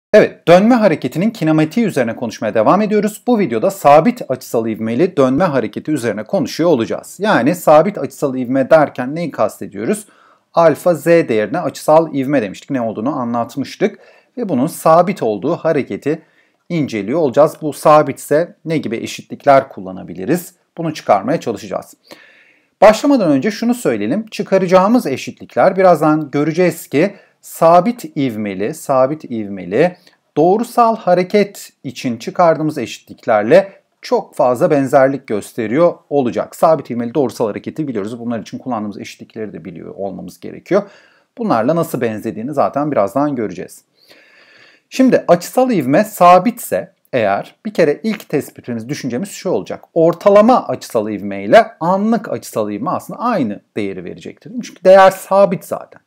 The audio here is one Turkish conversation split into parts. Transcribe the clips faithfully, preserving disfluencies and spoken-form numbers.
Evet, dönme hareketinin kinematiği üzerine konuşmaya devam ediyoruz. Bu videoda sabit açısal ivmeli dönme hareketi üzerine konuşuyor olacağız. Yani sabit açısal ivme derken neyi kastediyoruz? Alfa z değerine açısal ivme demiştik. Ne olduğunu anlatmıştık. Ve bunun sabit olduğu hareketi inceliyor olacağız. Bu sabitse ne gibi eşitlikler kullanabiliriz? Bunu çıkarmaya çalışacağız. Başlamadan önce şunu söyleyelim. Çıkaracağımız eşitlikler birazdan göreceğiz ki sabit ivmeli, sabit ivmeli doğrusal hareket için çıkardığımız eşitliklerle çok fazla benzerlik gösteriyor olacak. Sabit ivmeli doğrusal hareketi biliyoruz. Bunlar için kullandığımız eşitlikleri de biliyor olmamız gerekiyor. Bunlarla nasıl benzediğini zaten birazdan göreceğiz. Şimdi açısal ivme sabitse eğer bir kere ilk tespitimiz, düşüncemiz şu olacak. Ortalama açısal ivme ile anlık açısal ivme aslında aynı değeri verecektir. Çünkü değer sabit zaten.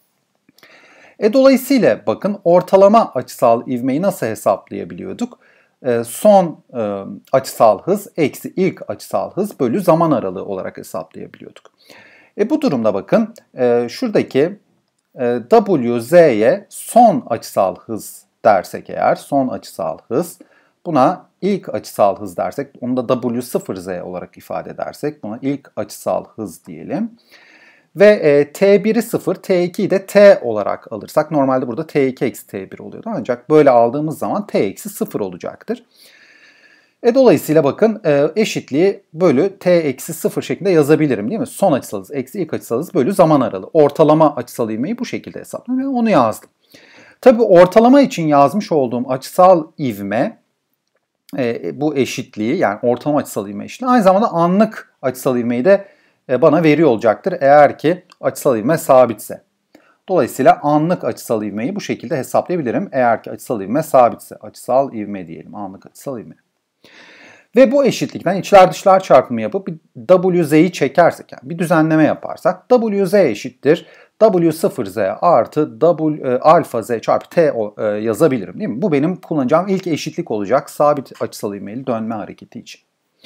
E dolayısıyla bakın ortalama açısal ivmeyi nasıl hesaplayabiliyorduk? E, son e, açısal hız eksi ilk açısal hız bölü zaman aralığı olarak hesaplayabiliyorduk. E bu durumda bakın e, şuradaki e, Wz'ye son açısal hız dersek eğer, son açısal hız, buna ilk açısal hız dersek, onu da W sıfır z olarak ifade edersek buna ilk açısal hız diyelim. Ve e, T bir'i sıfır, T iki'yi de T olarak alırsak, normalde burada T iki eksi T bir oluyordu. Ancak böyle aldığımız zaman T eksi sıfır olacaktır. E, dolayısıyla bakın e, eşitliği bölü T eksi sıfır şeklinde yazabilirim değil mi? Son açısal hız eksi ilk açısal hız bölü zaman aralığı. Ortalama açısal ivmeyi bu şekilde hesapladım ve onu yazdım. Tabii ortalama için yazmış olduğum açısal ivme, e, bu eşitliği yani ortalama açısal ivme eşitliği aynı zamanda anlık açısal ivmeyi de bana veriyor olacaktır eğer ki açısal ivme sabitse. Dolayısıyla anlık açısal ivmeyi bu şekilde hesaplayabilirim eğer ki açısal ivme sabitse. Açısal ivme diyelim, anlık açısal ivme. Ve bu eşitlikten içler dışlar çarpımı yapıp bir Wz'yi çekersek, yani bir düzenleme yaparsak Wz eşittir W sıfır z artı W, e, alfa z çarpı T e, yazabilirim değil mi? Bu benim kullanacağım ilk eşitlik olacak sabit açısal ivmeli dönme hareketi için.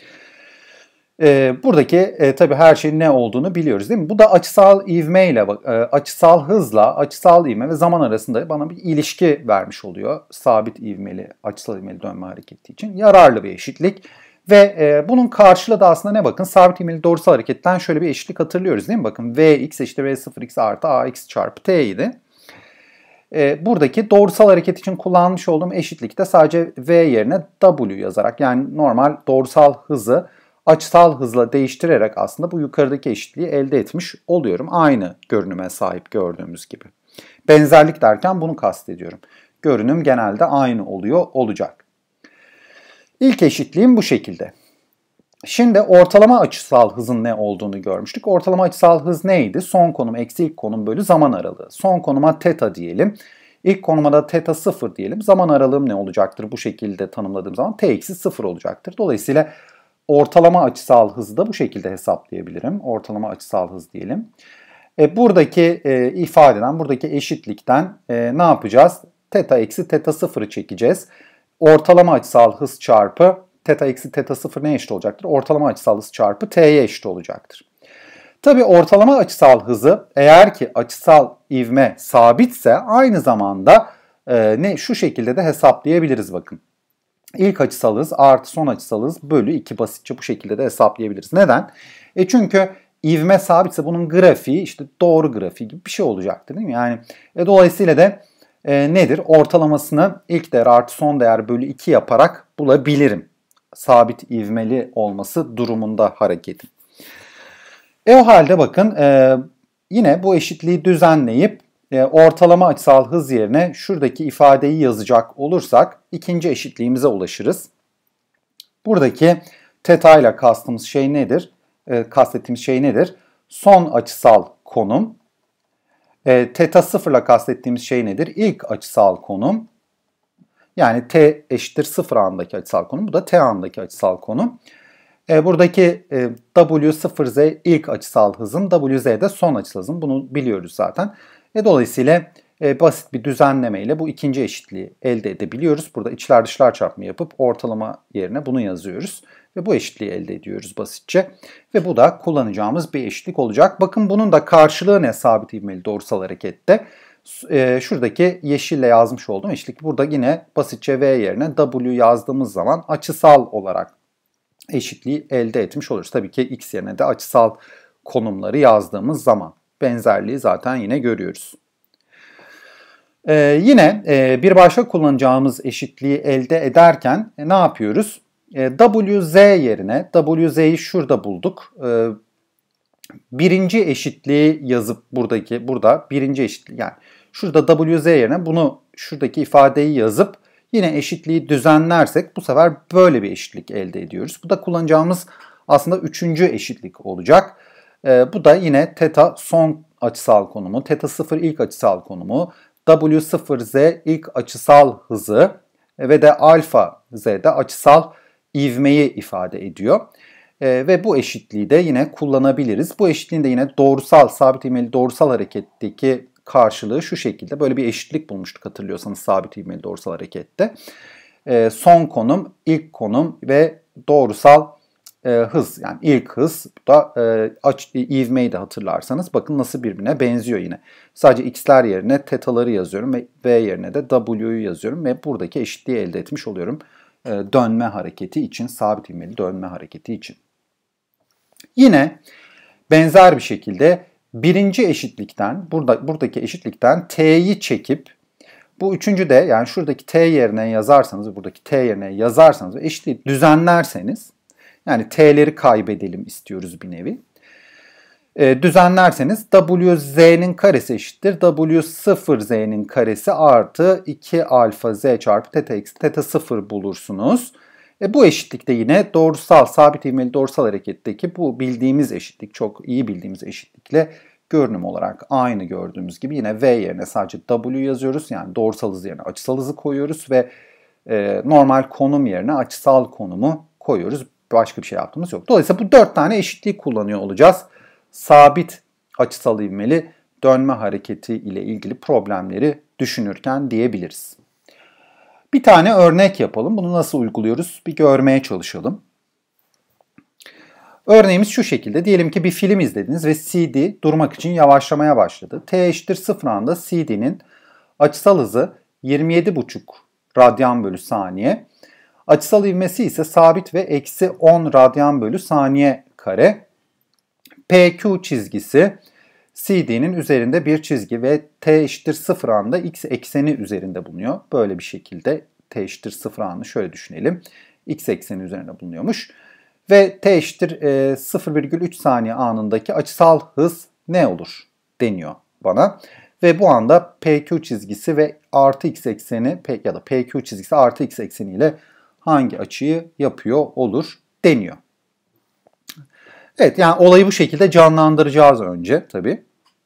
E, buradaki e, tabii her şeyin ne olduğunu biliyoruz değil mi? Bu da açısal ivme ile, e, açısal hızla açısal ivme ve zaman arasında bana bir ilişki vermiş oluyor. Sabit ivmeli, açısal ivmeli dönme hareketi için yararlı bir eşitlik. Ve e, bunun karşılığı da aslında ne bakın? Sabit ivmeli doğrusal hareketten şöyle bir eşitlik hatırlıyoruz değil mi? Bakın Vx eşittir V sıfır x artı Ax çarpı T idi. E, buradaki doğrusal hareket için kullanmış olduğum eşitlikte sadece V yerine W yazarak, yani normal doğrusal hızı açısal hızla değiştirerek aslında bu yukarıdaki eşitliği elde etmiş oluyorum. Aynı görünüme sahip gördüğümüz gibi. Benzerlik derken bunu kastediyorum. Görünüm genelde aynı oluyor olacak. İlk eşitliğim bu şekilde. Şimdi ortalama açısal hızın ne olduğunu görmüştük. Ortalama açısal hız neydi? Son konum eksi ilk konum bölü zaman aralığı. Son konuma teta diyelim. İlk konuma da teta sıfır diyelim. Zaman aralığım ne olacaktır? Bu şekilde tanımladığım zaman t eksi sıfır olacaktır. Dolayısıyla ortalama açısal hızı da bu şekilde hesaplayabilirim. Ortalama açısal hız diyelim. E, buradaki e, ifadeden, buradaki eşitlikten e, ne yapacağız? Teta eksi teta sıfırı çekeceğiz. Ortalama açısal hız çarpı teta eksi teta sıfır ne eşit olacaktır? Ortalama açısal hız çarpı t'ye eşit olacaktır. Tabii ortalama açısal hızı eğer ki açısal ivme sabitse aynı zamanda e, ne şu şekilde de hesaplayabiliriz bakın. İlk açısal hız artı son açısal hız bölü iki, basitçe bu şekilde de hesaplayabiliriz. Neden? E çünkü ivme sabitse bunun grafiği işte doğru grafiği gibi bir şey olacaktır değil mi? Yani e, dolayısıyla da e, nedir? Ortalamasını ilk değer artı son değer bölü iki yaparak bulabilirim. Sabit ivmeli olması durumunda hareketin. E o halde bakın e, yine bu eşitliği düzenleyip e, ortalama açısal hız yerine şuradaki ifadeyi yazacak olursak ikinci eşitliğimize ulaşırız. Buradaki teta ile kastımız şey nedir? E, kastettiğimiz şey nedir? Son açısal konum. E, teta sıfır ile kastettiğimiz şey nedir? İlk açısal konum. Yani t eşittir sıfır andaki açısal konum. Bu da t andaki açısal konum. E, buradaki e, W sıfır z ilk açısal hızım, Wz de son açısal hızım. Bunu biliyoruz zaten. E, dolayısıyla e, basit bir düzenlemeyle bu ikinci eşitliği elde edebiliyoruz. Burada içler dışlar çarpımı yapıp ortalama yerine bunu yazıyoruz. Ve bu eşitliği elde ediyoruz basitçe. Ve bu da kullanacağımız bir eşitlik olacak. Bakın bunun da karşılığı ne sabit ivmeli doğrusal harekette? E, şuradaki yeşille yazmış olduğum eşitlik. Burada yine basitçe V yerine W yazdığımız zaman açısal olarak eşitliği elde etmiş oluruz. Tabii ki X yerine de açısal konumları yazdığımız zaman benzerliği zaten yine görüyoruz. Ee, yine e, bir başka kullanacağımız eşitliği elde ederken e, ne yapıyoruz? E, W Z yerine, W Z'yi şurada bulduk. E, birinci eşitliği yazıp buradaki, burada birinci eşitliği, yani şurada W Z yerine bunu, şuradaki ifadeyi yazıp yine eşitliği düzenlersek bu sefer böyle bir eşitlik elde ediyoruz. Bu da kullanacağımız aslında üçüncü eşitlik olacak. E, bu da yine teta son açısal konumu, teta sıfır ilk açısal konumu, W sıfır Z ilk açısal hızı ve de alfa Z'de açısal ivmeyi ifade ediyor. E, ve bu eşitliği de yine kullanabiliriz. Bu eşitliğin de yine doğrusal, sabit ivmeli doğrusal hareketteki karşılığı şu şekilde. Böyle bir eşitlik bulmuştuk hatırlıyorsanız sabit ivmeli doğrusal harekette. E, son konum, ilk konum ve doğrusal e, hız, yani ilk hız. Bu da e, aç, ivmeyi de hatırlarsanız bakın nasıl birbirine benziyor yine. Sadece x'ler yerine tetaları yazıyorum ve v yerine de w'yu yazıyorum ve buradaki eşitliği elde etmiş oluyorum. E, dönme hareketi için, sabit ivmeli dönme hareketi için. Yine benzer bir şekilde birinci eşitlikten, burada buradaki eşitlikten t'yi çekip bu üçüncü de, yani şuradaki t yerine yazarsanız, buradaki t yerine yazarsanız ve eşitliği düzenlerseniz, yani t'leri kaybedelim istiyoruz bir nevi. E, düzenlerseniz W Z'nin karesi eşittir W sıfır Z'nin karesi artı iki alfa Z çarpı teta eksi teta sıfır bulursunuz. E, bu eşitlikte yine doğrusal, sabit ivmeli doğrusal hareketteki bu bildiğimiz eşitlik, çok iyi bildiğimiz eşitlikle görünüm olarak aynı gördüğümüz gibi yine V yerine sadece W yazıyoruz. Yani doğrusal hız yerine açısal hızı koyuyoruz ve e, normal konum yerine açısal konumu koyuyoruz. Başka bir şey yaptığımız yok. Dolayısıyla bu dört tane eşitliği kullanıyor olacağız. Sabit açısal ivmeli dönme hareketi ile ilgili problemleri düşünürken diyebiliriz. Bir tane örnek yapalım. Bunu nasıl uyguluyoruz? Bir görmeye çalışalım. Örneğimiz şu şekilde. Diyelim ki bir film izlediniz ve C D durmak için yavaşlamaya başladı. T eşittir sıfır anda C D'nin açısal hızı yirmi yedi buçuk radyan bölü saniye. Açısal ivmesi ise sabit ve eksi on radyan bölü saniye kare. P Q çizgisi C D'nin üzerinde bir çizgi ve T eşittir sıfır anda x ekseni üzerinde bulunuyor. Böyle bir şekilde T eşittir sıfır anı şöyle düşünelim. X ekseni üzerinde bulunuyormuş. Ve T eşittir e, sıfır virgül üç saniye anındaki açısal hız ne olur deniyor bana. Ve bu anda P Q çizgisi ve artı x ekseni ya da P Q çizgisi artı x ekseni ile hangi açıyı yapıyor olur deniyor. Evet, yani olayı bu şekilde canlandıracağız önce tabii.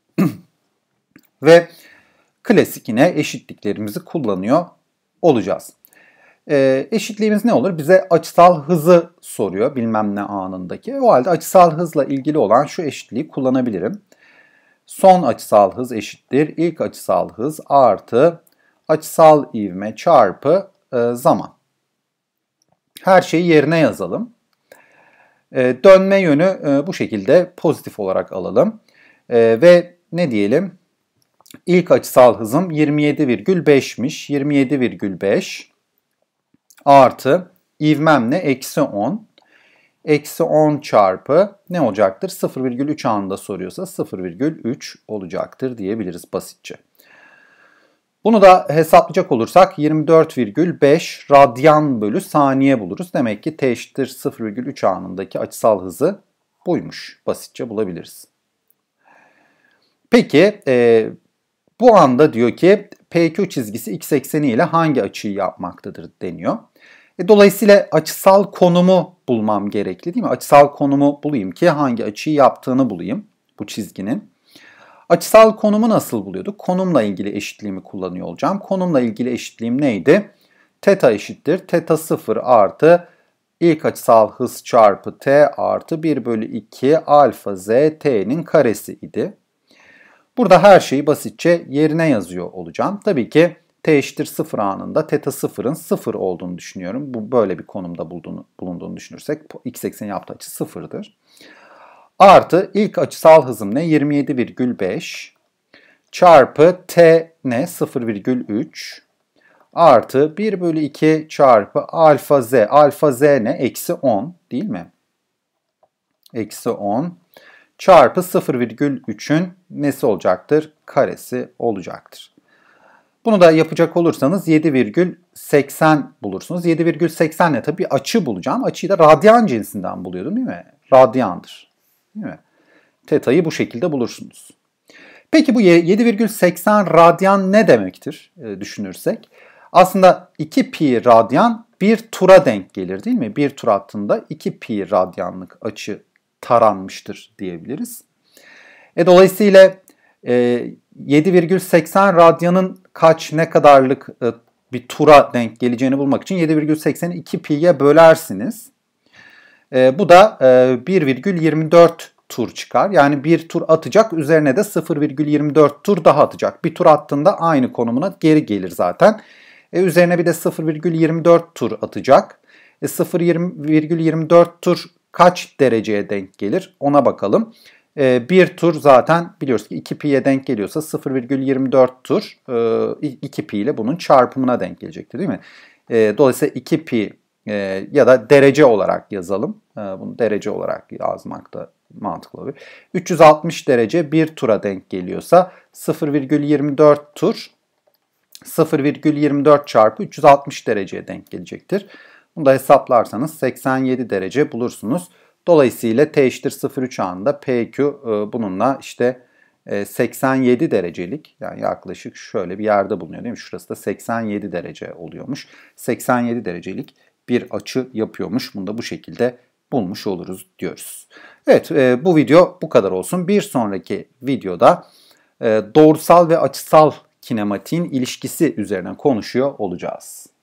Ve klasik yine eşitliklerimizi kullanıyor olacağız. Ee, eşitliğimiz ne olur? Bize açısal hızı soruyor bilmem ne anındaki. O halde açısal hızla ilgili olan şu eşitliği kullanabilirim. Son açısal hız eşittir ilk açısal hız artı açısal ivme çarpı e, zaman. Her şeyi yerine yazalım. E, dönme yönü e, bu şekilde pozitif olarak alalım. E, ve ne diyelim? İlk açısal hızım yirmi yedi virgül beş'miş. yirmi yedi virgül beş artı ivmem ne? Eksi on. Eksi on çarpı ne olacaktır? sıfır virgül üç anında soruyorsa sıfır virgül üç olacaktır diyebiliriz basitçe. Bunu da hesaplayacak olursak yirmi dört virgül beş radyan bölü saniye buluruz. Demek ki T eşittir sıfır virgül üç anındaki açısal hızı buymuş. Basitçe bulabiliriz. Peki e, bu anda diyor ki P Q çizgisi x ekseni ile hangi açıyı yapmaktadır deniyor. E, dolayısıyla açısal konumu bulmam gerekli değil mi? Açısal konumu bulayım ki hangi açıyı yaptığını bulayım bu çizginin. Açısal konumu nasıl buluyorduk? Konumla ilgili eşitliğimi kullanıyor olacağım. Konumla ilgili eşitliğim neydi? Teta eşittir. Teta sıfır artı ilk açısal hız çarpı t artı bir bölü iki alfa z t'nin karesi idi. Burada her şeyi basitçe yerine yazıyor olacağım. Tabii ki t eşittir sıfır anında teta sıfırın sıfır olduğunu düşünüyorum. Bu böyle bir konumda bulunduğunu, bulunduğunu düşünürsek x ekseni yaptığı açı sıfırdır. Artı ilk açısal hızım ne? yirmi yedi virgül beş çarpı t ne? sıfır virgül üç artı bir bölü iki çarpı alfa z. Alfa z ne? Eksi on değil mi? Eksi on çarpı sıfır virgül üçün nesi olacaktır? Karesi olacaktır. Bunu da yapacak olursanız yedi virgül seksen bulursunuz. yedi virgül seksen ne? Tabii açı bulacağım. Açıyı da radyan cinsinden buluyordum değil mi? Radyandır. Değil mi? Teta'yı bu şekilde bulursunuz. Peki bu yedi virgül seksen radyan ne demektir e, düşünürsek? Aslında iki pi radyan bir tura denk gelir değil mi? Bir tur attığında iki pi radyanlık açı taranmıştır diyebiliriz. E, dolayısıyla e, yedi virgül seksen radyanın kaç ne kadarlık e, bir tura denk geleceğini bulmak için yedi virgül sekseni iki pi'ye bölersiniz. E, bu da e, bir virgül yirmi dört tur çıkar. Yani bir tur atacak, üzerine de sıfır virgül yirmi dört tur daha atacak. Bir tur attığında aynı konumuna geri gelir zaten. E, üzerine bir de sıfır virgül yirmi dört tur atacak. E, sıfır virgül yirmi dört tur kaç dereceye denk gelir? Ona bakalım. E, bir tur zaten biliyoruz ki iki pi'ye denk geliyorsa sıfır virgül yirmi dört tur e, iki pi ile bunun çarpımına denk gelecektir değil mi? E, dolayısıyla iki pi e, ya da derece olarak yazalım. E, bunu derece olarak yazmak da mantıklı olur. üç yüz altmış derece bir tura denk geliyorsa sıfır virgül yirmi dört tur sıfır virgül yirmi dört çarpı üç yüz altmış dereceye denk gelecektir. Bunu da hesaplarsanız seksen yedi derece bulursunuz. Dolayısıyla t eşittir sıfır virgül üç anında P Q bununla işte seksen yedi derecelik, yani yaklaşık şöyle bir yerde bulunuyor değil mi? Şurası da seksen yedi derece oluyormuş. seksen yedi derecelik bir açı yapıyormuş. Bunu da bu şekilde bulmuş oluruz diyoruz. Evet, bu video bu kadar olsun. Bir sonraki videoda doğrusal ve açısal kinematiğin ilişkisi üzerine konuşuyor olacağız.